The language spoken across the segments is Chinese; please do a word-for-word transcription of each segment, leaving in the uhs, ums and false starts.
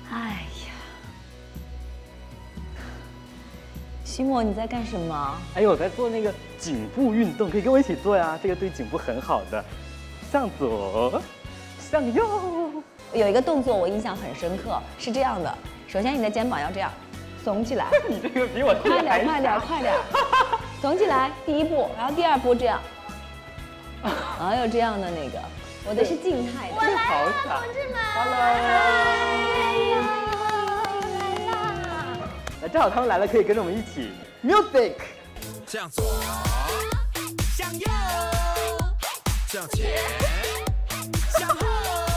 哎呀，西莫你在干什么？ 哎呦，我在做那个颈部运动，可以跟我一起做呀，这个对颈部很好的。向左，向右。 有一个动作我印象很深刻，是这样的：首先你的肩膀要这样耸起来， 你这个比我快点，快点，快点，耸起来，第一步，然后第二步这样，还有这样的那个，我的是静态的。 我来了，同志们 ，Hello， 来啦！来，正好他们来了，可以跟着我们一起 music。 向左，向右，向前，向后。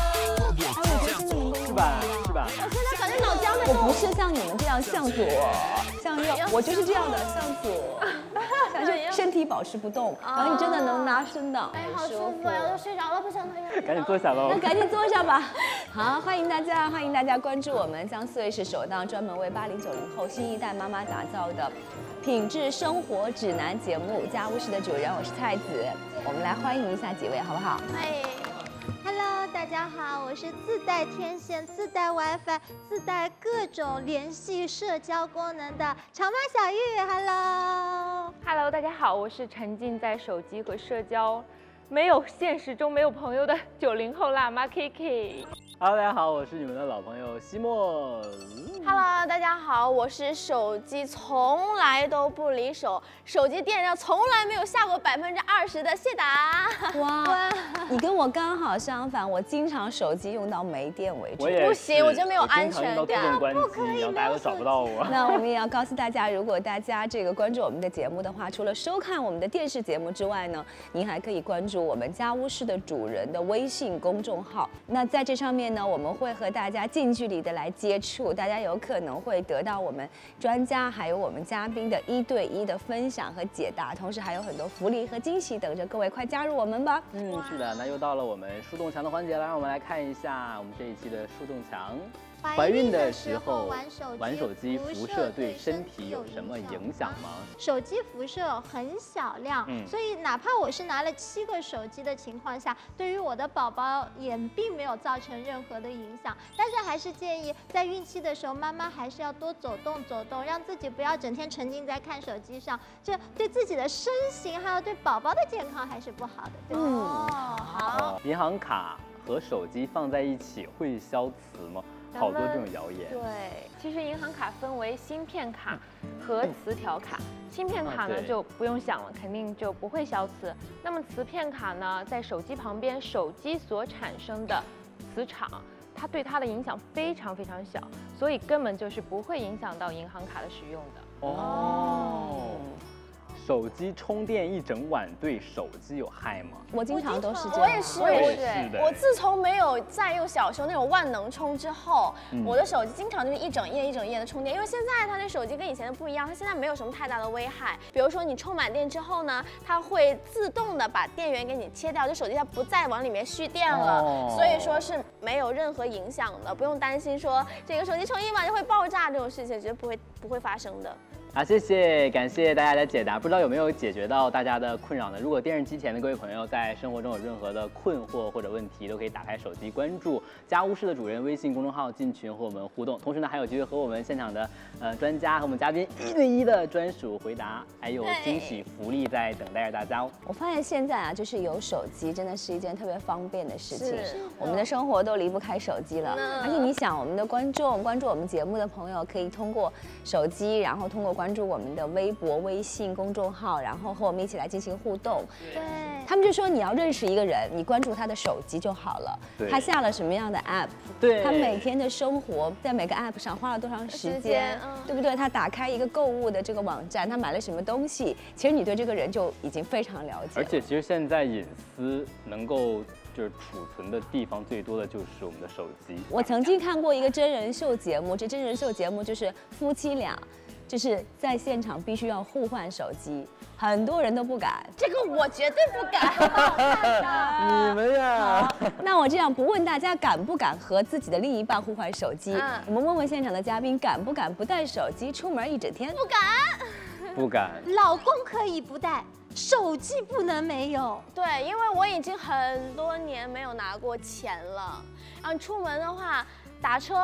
是吧？是吧？ 我现在感觉脑浆在。 我不是像你们这样向左、向右，我就是这样的向左、向右，身体保持不动，然后你真的能拉伸的。 哎，好舒服呀，我都睡着了，不想躺下。 赶紧坐下喽。 那赶紧坐下吧。好，欢迎大家，欢迎大家关注我们江苏卫视首档专门为八零九零后新一代妈妈打造的品质生活指南节目《家务事的主人》，我是蔡子。我们来欢迎一下几位，好不好？ 哎。Hello， 大家好，我是自带天线、自带 WiFi、自带各种联系社交功能的长妈小玉。Hello，Hello， 大家好，我是沉浸在手机和社交，没有现实中没有朋友的九零后辣妈 Kiki。 Hello， 大家好，我是你们的老朋友西莫。 Hello， 大家好，我是手机从来都不离手，手机电量从来没有下过百分之二十的谢达。 哇，你跟我刚好相反，我经常手机用到没电为止。 我也不行，我觉得没有安全感， 不可以，然后大家都找不到我。 那我们也要告诉大家，如果大家这个关注我们的节目的话，除了收看我们的电视节目之外呢，您还可以关注我们家务事的主人的微信公众号。那在这上面呢，我们会和大家近距离的来接触，大家有可能会得到我们专家还有我们嘉宾的一对一的分享和解答，同时还有很多福利和惊喜等着各位，快加入我们吧！ 嗯，是的，那又到了我们树洞墙的环节了，让我们来看一下我们这一期的树洞墙。怀孕的时候玩手机辐射对身体有什么影响吗？ 手机辐射很小量，嗯、所以哪怕我是拿了七个手机的情况下，对于我的宝宝也并没有造成任何的影响。但是还是建议在孕期的时候，妈妈还是要多走动走动，让自己不要整天沉浸在看手机上，这对自己的身形还有对宝宝的健康还是不好的。对吧？ 嗯， 好。 银行卡和手机放在一起会消磁吗？好多这种谣言。 对，其实银行卡分为芯片卡和磁条卡。芯片卡呢就不用想了，肯定就不会消磁。那么磁片卡呢，在手机旁边，手机所产生的磁场，它对它的影响非常非常小，所以根本就是不会影响到银行卡的使用的。 哦。手机充电一整晚对手机有害吗？ 我经常都是这样， 我也是， 我也是。 我自从没有再用小时候那种万能充之后， 嗯、 我的手机经常就是一整夜一整夜的充电，因为现在它的手机跟以前的不一样，它现在没有什么太大的危害。比如说你充满电之后呢，它会自动的把电源给你切掉，就手机它不再往里面蓄电了，哦、所以说是没有任何影响的，不用担心说这个手机充一晚就会爆炸这种事情，绝对不会不会发生的。 好，谢谢，感谢大家的解答。不知道有没有解决到大家的困扰呢？如果电视机前的各位朋友在生活中有任何的困惑或者问题，都可以打开手机关注家务事的主人微信公众号进群和我们互动。同时呢，还有机会和我们现场的呃专家和我们嘉宾一对一的专属回答，还有惊喜福利在等待着大家哦。 我发现现在啊，就是有手机真的是一件特别方便的事情，我们的生活都离不开手机了。而且你想，我们的观众关注我们节目的朋友，可以通过手机，然后通过关注我们的微博、微信公众号，然后和我们一起来进行互动。 对， 他们就说你要认识一个人，你关注他的手机就好了。他下了什么样的 app？ 对， 他每天的生活在每个 app 上花了多长时间，嗯、对不对？他打开一个购物的这个网站，他买了什么东西？其实你对这个人就已经非常了解了。 而且其实现在隐私能够就是储存的地方最多的就是我们的手机。 我曾经看过一个真人秀节目，这真人秀节目就是夫妻俩。就是在现场必须要互换手机，很多人都不敢。 这个我绝对不敢。 你们呀， 那我这样不问大家敢不敢和自己的另一半互换手机，嗯、我们问问现场的嘉宾，敢不敢不带手机出门一整天？ 不敢， 不敢。 老公可以不带，手机不能没有。 对，因为我已经很多年没有拿过钱了。然后出门的话，打车。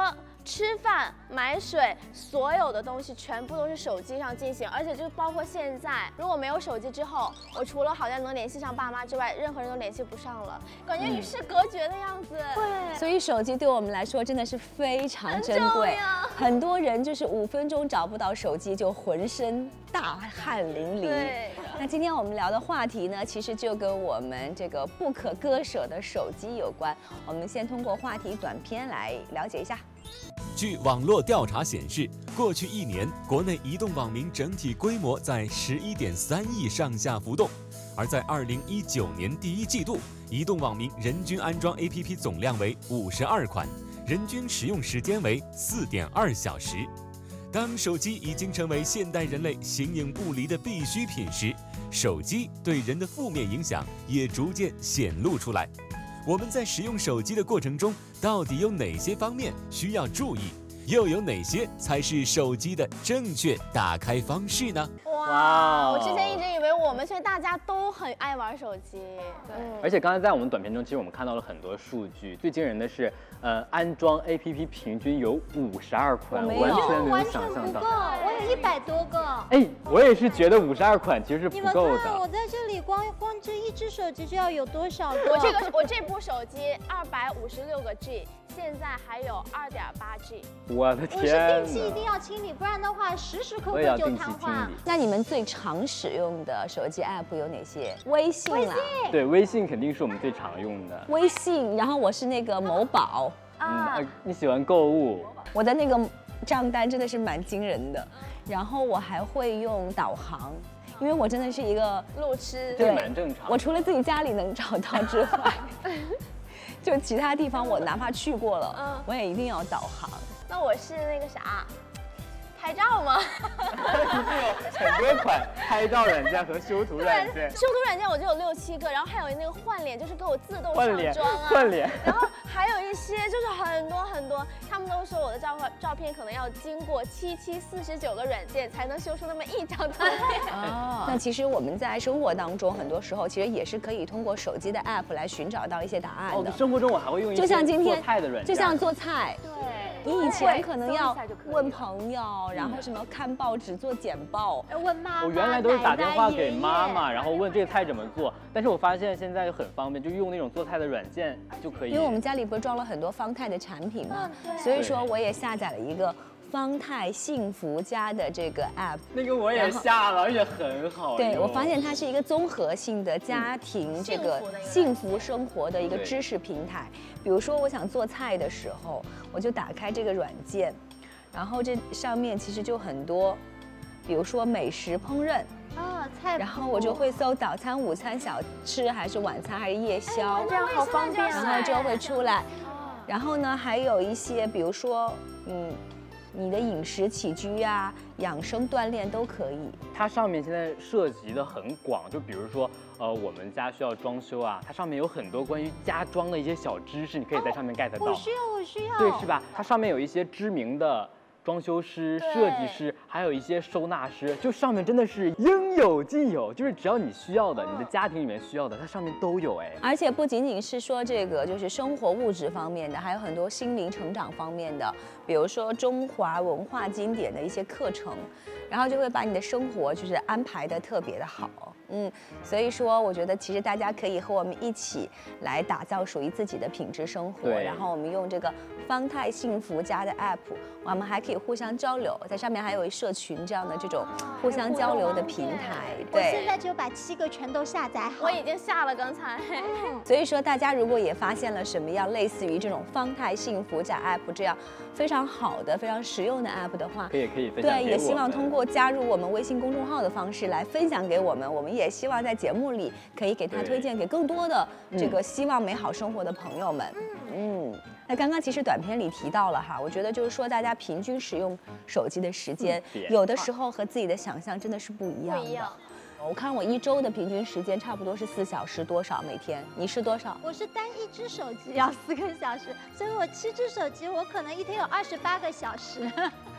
吃饭、买水，所有的东西全部都是手机上进行，而且就包括现在，如果没有手机之后，我除了好像能联系上爸妈之外，任何人都联系不上了，感觉与世隔绝的样子。对， 所以手机对我们来说真的是非常珍贵。很多人就是五分钟找不到手机就浑身大汗淋漓。对。那今天我们聊的话题呢，其实就跟我们这个不可割舍的手机有关。我们先通过话题短片来了解一下。 据网络调查显示，过去一年，国内移动网民整体规模在十一点三亿上下浮动，而在二零一九年第一季度，移动网民人均安装 A P P 总量为五十二款，人均使用时间为四点二小时。当手机已经成为现代人类形影不离的必需品时，手机对人的负面影响也逐渐显露出来。我们在使用手机的过程中，到底有哪些方面需要注意？又有哪些才是手机的正确打开方式呢？ 哇！我之前一直以为我们所以大家都很爱玩手机。对。 而且刚才在我们短片中，其实我们看到了很多数据，最惊人的是，呃，安装 A P P 平均有五十二款，完全没有想象到。 我有一百多个。 哎，我也是觉得五十二款其实是不够的。 你们看，我在这里光光这一只手机就要有多少个？ 我这个我这部手机二百五十六个 G。现在还有二点八 G， 我的天！ 我是定期一定要清理，不然的话时时刻刻就瘫痪。 那你们最常使用的手机 app 有哪些？微信啦， 对，微信肯定是我们最常用的。 微信，然后我是那个某宝啊、嗯，你喜欢购物？ 我的那个账单真的是蛮惊人的，然后我还会用导航。因为我真的是一个路痴， 这蛮正常。 我除了自己家里能找到之外。就其他地方我哪怕去过了，嗯，我也一定要导航。 那我是那个啥，拍照吗？ 你是有很多款拍照软件和修图软件。 修图软件我就有六七个，然后还有那个换脸，就是给我自动上妆啊。 换脸。 然后还有一些就是很多很多，他们都说我的照照片可能要经过七七四十九个软件才能修出那么一张照片。 哦。那其实我们在生活当中，很多时候其实也是可以通过手机的 app 来寻找到一些答案的。 哦，生活中我还会用一些就像今天做菜的软件， 就像做菜。 对。 你以前可能要问朋友，然后什么看报纸、做简报， 问妈妈。 我原来都是打电话给妈妈，然后问这个菜怎么做。但是我发现现在很方便，就用那种做菜的软件就可以。 因为我们家里不是装了很多方太的产品嘛，所以说我也下载了一个方太幸福家的这个 app。 那个我也下了，而且很好用。 对，我发现它是一个综合性的家庭这个幸福生活的一个知识平台。比如说我想做菜的时候，我就打开这个软件，然后这上面其实就很多，比如说美食烹饪啊，菜， 然后我就会搜早餐、午餐、小吃，还是晚餐，还是夜宵， 这样好方便， 然后就会出来。然后呢，还有一些，比如说，嗯。你的饮食起居啊、养生锻炼都可以。 它上面现在涉及的很广，就比如说，呃，我们家需要装修啊，它上面有很多关于家装的一些小知识，你可以在上面 get 到。 我需要，我需要。 对，是吧？它上面有一些知名的装修师、设计师，还有一些收纳师，就上面真的是应有尽有，就是只要你需要的，你的家庭里面需要的，它上面都有哎。 而且不仅仅是说这个，就是生活物质方面的，还有很多心灵成长方面的，比如说中华文化经典的一些课程，然后就会把你的生活就是安排的特别的好。嗯，所以说我觉得其实大家可以和我们一起来打造属于自己的品质生活。然后我们用这个方太幸福家的 app， 我们还可以互相交流，在上面还有一社群这样的这种互相交流的平台。 对，我现在就把七个全都下载好， 我已经下了刚才。 所以说大家如果也发现了什么样类似于这种方太幸福家 app 这样非常好的、非常实用的 app 的话， 可以可以分享给我们。 对，也希望通过加入我们微信公众号的方式来分享给我们，我们也希望在节目里可以给他推荐给更多的这个希望美好生活的朋友们。嗯，那刚刚其实短片里提到了哈，我觉得就是说大家平均使用手机的时间，有的时候和自己的想象真的是不一样的。不一样。我看我一周的平均时间差不多是四小时多少每天，你是多少？ 我是单一只手机要四个小时，所以我七只手机我可能一天有二十八个小时。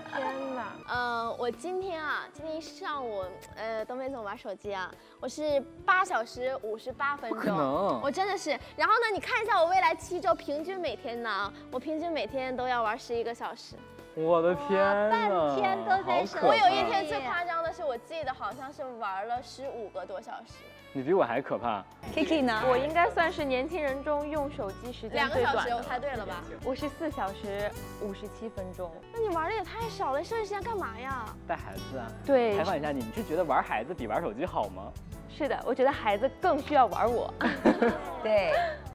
天哪！ 呃，我今天啊，今天一上午，呃，都没怎么玩手机啊，我是八小时五十八分钟， 不可能， 我真的是。然后呢，你看一下我未来七周平均每天呢，我平均每天都要玩十一个小时。 我的天哪， 半天都在手机。 我有一天最夸张的是，我记得好像是玩了十五个多小时。 你比我还可怕。 Kiki 呢？ 我应该算是年轻人中用手机时间最短的。 两个小时，我猜对了吧？ 我是四小时五十七分钟。 那你玩的也太少了，剩下时间干嘛呀？ 带孩子啊。 对。 采访一下你，你是觉得玩孩子比玩手机好吗？ 是的，我觉得孩子更需要玩我。 对。